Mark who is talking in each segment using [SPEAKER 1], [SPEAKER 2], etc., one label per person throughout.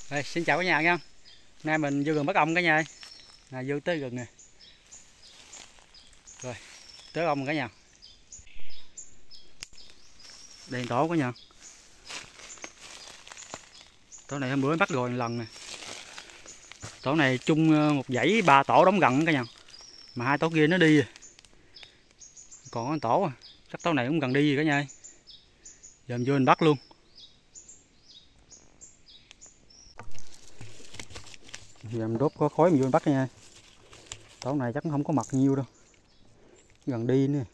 [SPEAKER 1] Đây, xin chào cả nhà nha. Nay mình vô rừng bắt ong cả nhà. Vô tới rừng nè. Rồi, tới ong cả nhà. Đây tổ cả nhà. Tổ này hôm bữa bắt rồi một lần nè. Tổ này chung một dãy 3 tổ đóng gần cả nhà. Mà 2 tổ kia nó đi rồi. Còn có tổ chắc tổ này cũng gần đi rồi cả nhà. Giờ mình vô mình bắt luôn. Giờ mình đốt có khói mình vô mình bắt nha. Tổ này chắc không có mật nhiều đâu. Gần đi nữa.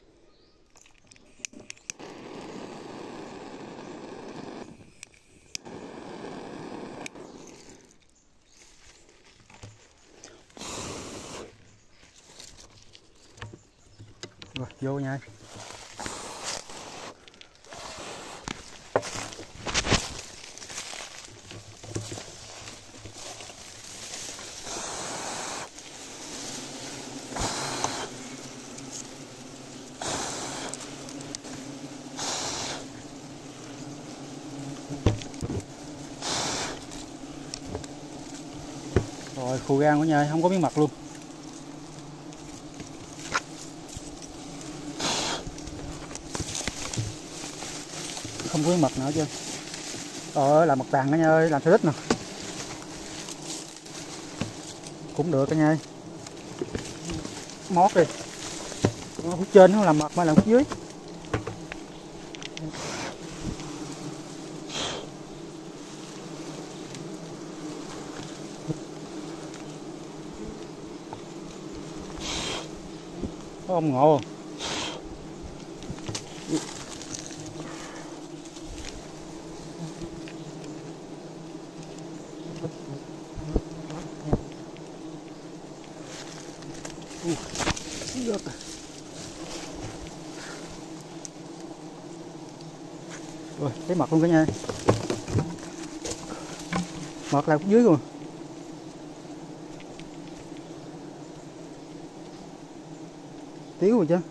[SPEAKER 1] Rồi vô nha. Rồi khô gan của nha, không có miếng mặt luôn. Không có miếng mặt nữa chứ. Làm mật vàng cả nha ơi, làm sao thích nè. Cũng được cả nha. Mót đi. Khúc trên không làm mật mà làm khúc dưới. Có ông ngộ. Rồi, thấy mật luôn cả nhà. Mật là khúc dưới rồi. Tiếu rồi chứ.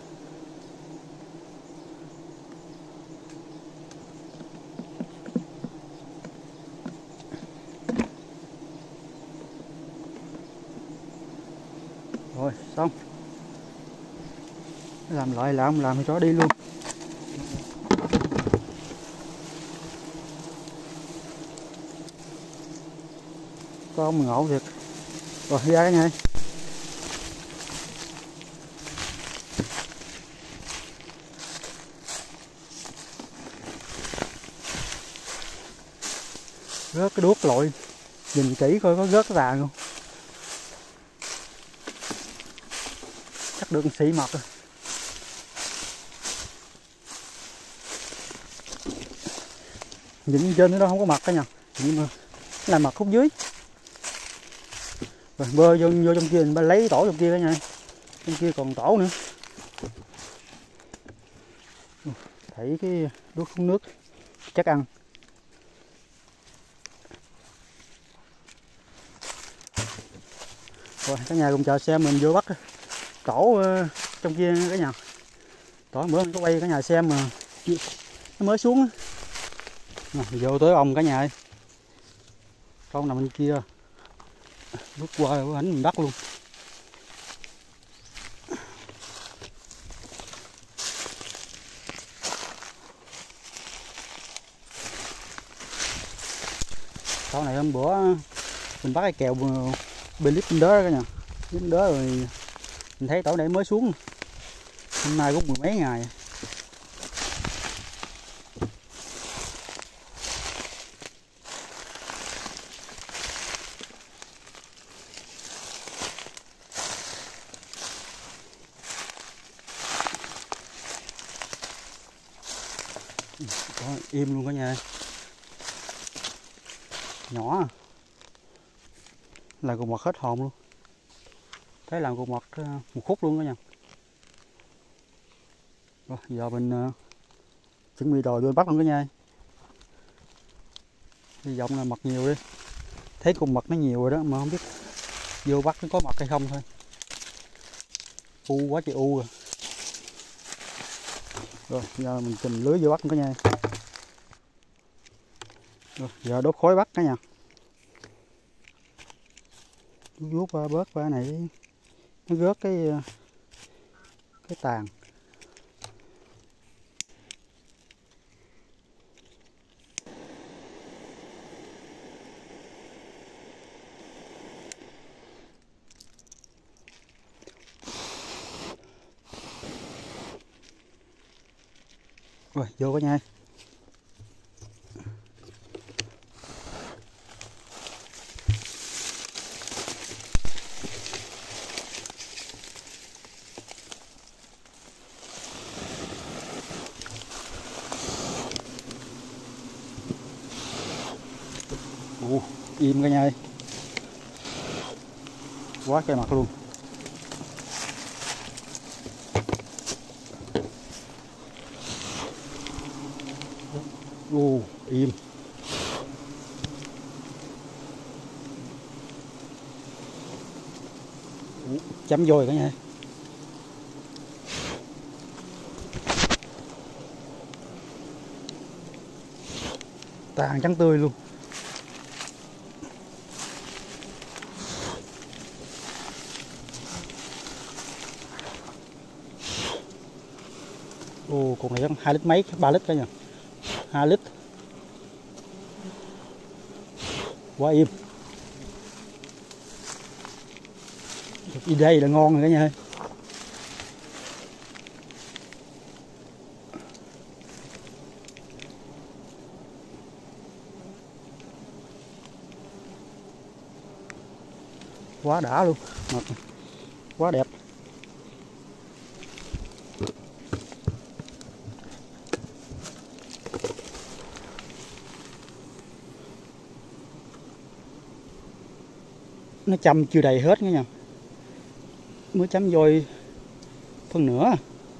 [SPEAKER 1] Rồi xong. Làm lại là không làm thì cho đi luôn. Con ngộ thiệt. Rồi ra cái này. Rớt cái đuốc lội. Nhìn kỹ coi có rớt cái vàng không. Chắc được xị mật rồi. Nhìn trên nó không có mật cả nha. Nhưng mà là mật khúc dưới. Rồi bơi vô trong kia mình lấy tổ trong kia cả nha. Trong kia còn tổ nữa. Thấy cái đuốc xuống nước chắc ăn. Rồi cả nhà cùng chờ xem mình vô bắt tổ trong kia cả nhà. Tổ bữa mình có quay cả nhà xem mà nó mới xuống. Vô tới ông cả nhà ơi. Con nằm bên kia. Bước qua rồi ảnh mình bắt luôn. Sau này hôm bữa mình bắt cái kèo bên clip bên đó cả nhà. Bên đó rồi mình thấy tổ này mới xuống. Hôm nay cũng mười mấy ngày. Đó, im luôn cả nhà. Nhỏ là cục mật hết hồn luôn. Thấy làm cục mật một khúc luôn đó nha. Rồi giờ mình chuẩn bị đồ vô bắt luôn cả nhà. Hy vọng là mật nhiều đi. Thấy cục mật nó nhiều rồi đó mà không biết vô bắt nó có mật hay không thôi. U quá trời u rồi. Rồi giờ mình chùm lưới vô bắt luôn cả nhà. Rồi giờ đốt khói bắt cả nhà. vuốt qua bớt qua này nó rớt cái tàn. Rồi vô cả nhà. Im cả nhà ơi. Quá trời mặt luôn. Im. Chấm vôi cả nhà. Tàn trắng tươi luôn. Con này 2 lít mấy, 3 lít cả nhà. 2 lít. Quá im. Đi đây là ngon rồi cả nhà. Quá đã luôn. Quá đẹp. Nó chăm chưa đầy hết nữa nha, mới chấm vôi phân nửa.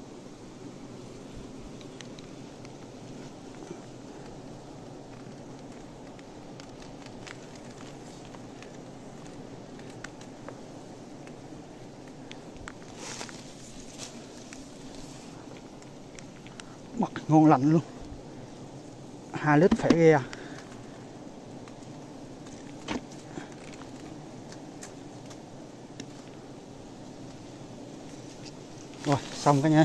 [SPEAKER 1] Mặt ngon lành luôn. 2 lít phải ghe. Rồi xong cả nhà.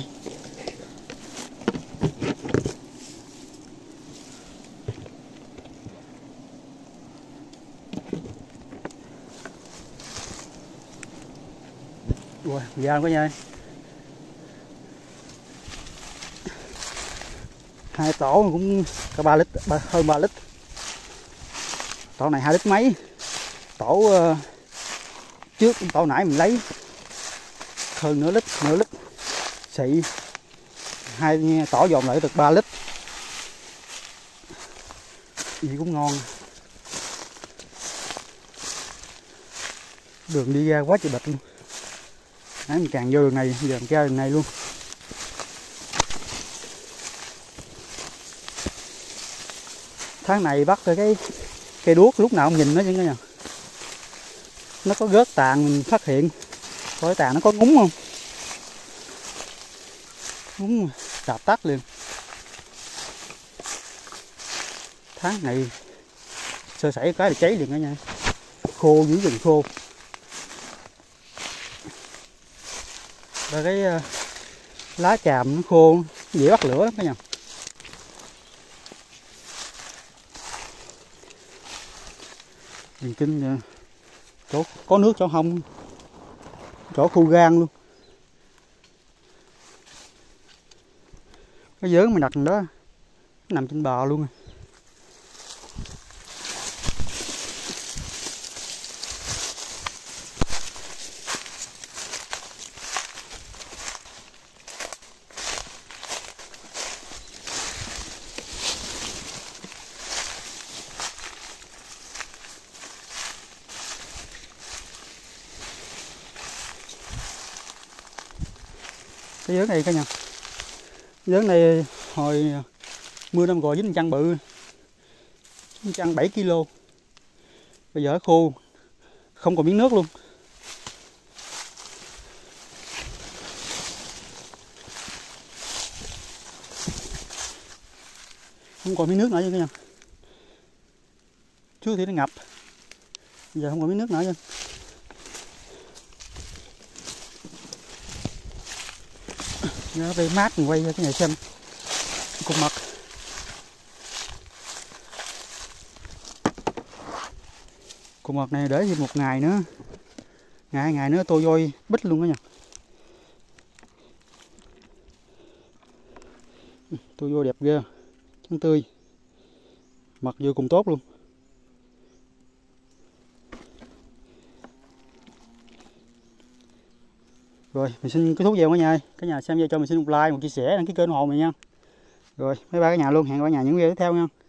[SPEAKER 1] Rồi ra cả nhà. 2 tổ cũng cả 3 lít, hơn 3 lít. Tổ này 2 lít mấy. Tổ trước tổ nãy mình lấy hơn nửa lít xị. 2 tổ dồn lại được 3 lít. Gì cũng ngon. Đường đi ra quá trời bịch luôn. Nãy mình càng vô đường này, giờ mình ra đường này luôn. Tháng này bắt cái cây đuốc lúc nào không nhìn nó chứ nha. Nó có rớt tàn mình phát hiện. Coi tàn nó có ngúng không? Ngúng đạp tắt liền. Tháng này sơ sẩy cái là cháy liền cả nha. Khô dữ, rừng khô. Và cái lá chàm nó khô, dễ bắt lửa cả nhà. Nhìn kinh chỗ có nước chỗ không, chỗ khu gan luôn. Cái vớn mình đặt đó nằm trên bờ luôn. Cái vớn này cả nhà. Vớn này hồi mưa năm rồi dính chăn bự, chăn 7 kg. Bây giờ khô, không còn miếng nước luôn. Không còn miếng nước nữa chứ cả nhà. Trước thì nó ngập, giờ không còn miếng nước nữa chứ. Nó đây mát mình quay cho cái nhà xem cục mật. Cục mật này để thêm một ngày nữa, ngày nữa tôi vôi bít luôn đó nha. Tôi vôi đẹp ghê, trắng tươi, mật vô cùng tốt luôn. Rồi mình xin kết thúc video cả nhà ơi. Cả nhà xem video cho mình xin một like, một chia sẻ, đăng ký kênh ủng hộ mình nha. Rồi bye bye cả nhà luôn, hẹn cả nhà những video tiếp theo nha.